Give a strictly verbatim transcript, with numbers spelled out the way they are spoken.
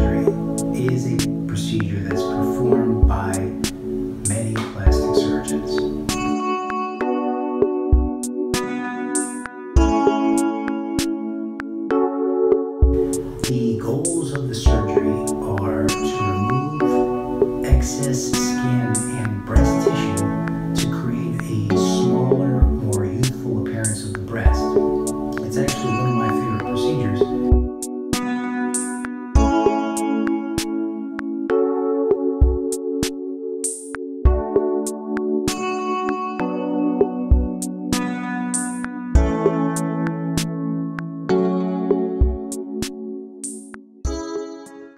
surgery is a procedure that's performed by many plastic surgeons. The goals of the surgery are to remove excess